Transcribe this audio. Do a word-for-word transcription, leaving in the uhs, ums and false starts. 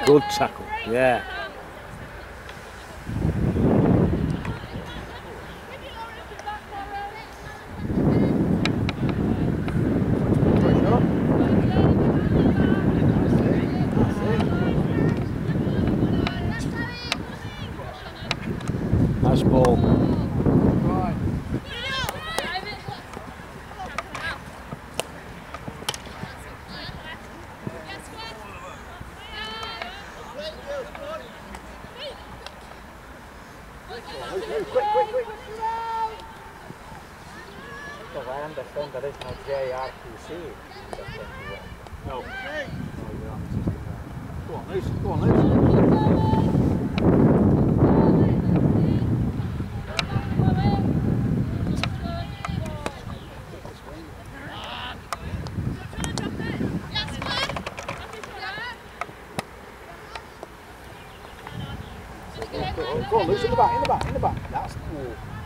Good tackle, yeah. Nice ball. Quick, quick, quick. Because I understand there is no J R P C. No. Go on, Lucy, go on, Lucy. Go on, Lucy, in the back, in the back, in the back. That's cool.